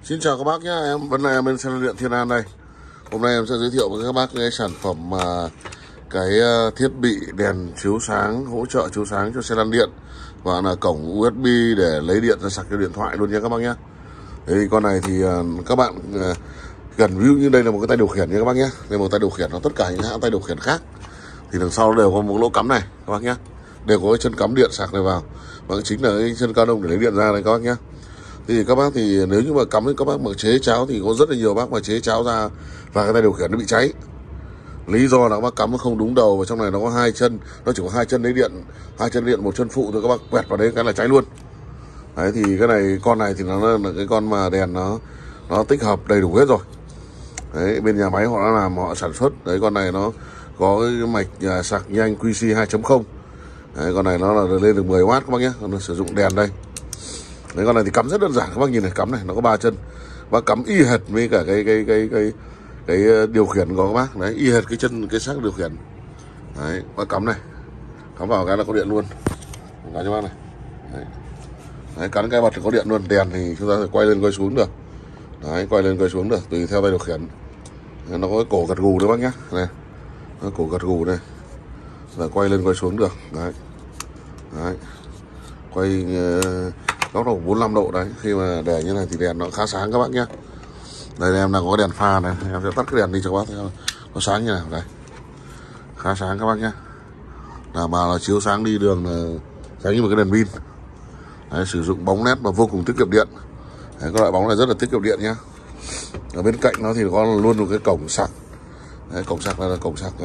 Xin chào các bác nhé, em vẫn là em bên xe lăn điện Thiên An đây. Hôm nay em sẽ giới thiệu với các bác cái sản phẩm cái thiết bị đèn chiếu sáng, hỗ trợ chiếu sáng cho xe lăn điện và là cổng USB để lấy điện ra sạc cho điện thoại luôn nha các bác nhé. Thì con này thì các bạn gần ví dụ như đây là một cái tay điều khiển nha các bác nhé. Đây là một tay điều khiển, nó tất cả những hãng tay điều khiển khác thì đằng sau đều có một lỗ cắm này các bác nhé, đều có cái chân cắm điện sạc này vào, và chính là cái chân cao đông để lấy điện ra này các bác nhé. Thì các bác thì nếu như mà cắm các bác mà chế cháo thì có rất là nhiều bác mà chế cháo ra và cái tay điều khiển nó bị cháy. Lý do là các bác cắm nó không đúng đầu, và trong này nó có hai chân, nó chỉ có hai chân lấy điện, hai chân điện một chân phụ thôi, các bác quẹt vào đấy cái là cháy luôn. Đấy thì cái này, con này thì nó là cái con mà đèn nó tích hợp đầy đủ hết rồi. Đấy, bên nhà máy họ đã làm, họ sản xuất. Đấy, con này nó có cái mạch sạc nhanh QC 2.0. Đấy, con này nó là lên được 10W các bác nhé. Nó sử dụng đèn đây. Đấy, con này thì cắm rất đơn giản, các bác nhìn này, cắm này, nó có 3 chân. Bác cắm y hệt với cả cái điều khiển của các bác. Đấy, y hệt cái chân, cái xác điều khiển. Đấy, bác cắm này, cắm vào cái là có điện luôn. Cái cho bác này. Đấy, cắn cái bật thì có điện luôn. Đèn thì chúng ta phải quay lên quay xuống được. Đấy, quay lên quay xuống được tùy theo tay điều khiển. Nó có cái cổ gật gù đấy bác nhá. Này, nó cổ gật gù đây là quay lên quay xuống được. Đấy, đấy, quay góc độ 45 độ đấy. Khi mà để như này thì đèn nó khá sáng các bác nhé. Đây em đang có đèn pha này, em sẽ tắt cái đèn đi cho các bác thấy nó sáng như nào. Đây, khá sáng các bác nhé, là mà là chiếu sáng đi đường là sáng như một cái đèn pin. Đấy, sử dụng bóng led và vô cùng tiết kiệm điện. Đấy, cái loại bóng này rất là tiết kiệm điện nhá. Ở bên cạnh nó thì có luôn một cái cổng sạc. Đấy, cổng sạc là cổng sạc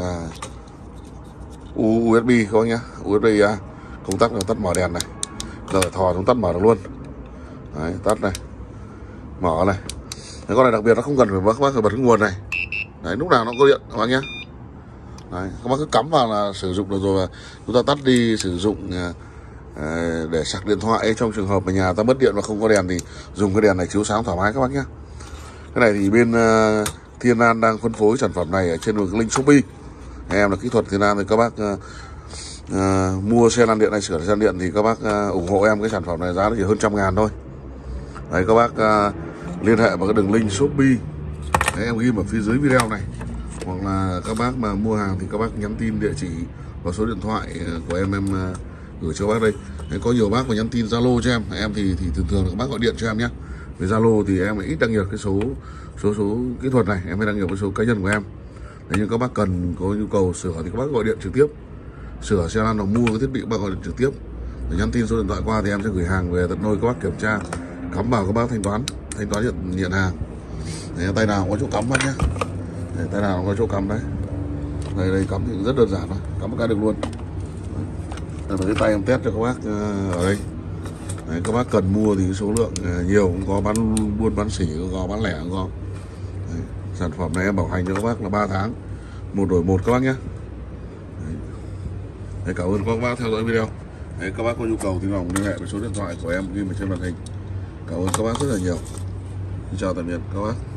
USB các bác nhá, USB công tắc là tắt mở đèn này, giờ thò xuống tắt mở được luôn. Đấy, tắt này, mở này. Đấy, con này đặc biệt nó không cần phải các bác phải bật cái nguồn này. Đấy, lúc nào nó có điện các bác nhé. Đấy, các bác cứ cắm vào là sử dụng được rồi, và chúng ta tắt đi sử dụng để sạc điện thoại. Trong trường hợp mà nhà ta mất điện và không có đèn thì dùng cái đèn này chiếu sáng thoải mái các bác nhé. Cái này thì bên Thiên An đang phân phối sản phẩm này ở trên đường link Shopee. Em là kỹ thuật Thiên An thì các bác mua xe lăn điện hay sửa xe lăn điện thì các bác ủng hộ em cái sản phẩm này, giá nó chỉ hơn 100.000 thôi. Đấy, các bác liên hệ vào cái đường link Shopee. Đấy, em ghi ở phía dưới video này, hoặc là các bác mà mua hàng thì các bác nhắn tin địa chỉ và số điện thoại của em gửi cho bác đây. Đấy, có nhiều bác mà nhắn tin Zalo cho em thì thường là các bác gọi điện cho em nhé. Với Zalo thì em ít đăng nhập cái số kỹ thuật này, em mới đăng nhập cái số cá nhân của em. Đấy, nhưng các bác cần có nhu cầu sửa thì các bác gọi điện trực tiếp, sửa xe lăn hoặc mua cái thiết bị các bác gọi điện trực tiếp, để nhắn tin số điện thoại qua thì em sẽ gửi hàng về tận nơi các bác kiểm tra, cắm vào các bác thanh toán nhận hàng. Đấy, tay nào có chỗ cắm bác nhé. Đấy, tay nào có chỗ cắm đấy. Đây cắm thì rất đơn giản thôi, cắm một cái được luôn. Đây là cái tay em test cho các bác ở đây. Đấy, các bác cần mua thì số lượng nhiều, cũng có bán buôn bán sỉ, cũng có bán lẻ cũng có. Đấy, sản phẩm này em bảo hành cho các bác là 3 tháng 1 đổi 1 các bác nhé. Đấy, cảm ơn các bác theo dõi video. Đấy, các bác có nhu cầu thì lòng liên hệ với số điện thoại của em ghi ở trên màn hình. Cảm ơn các bác rất là nhiều. Xin chào tạm biệt các bác.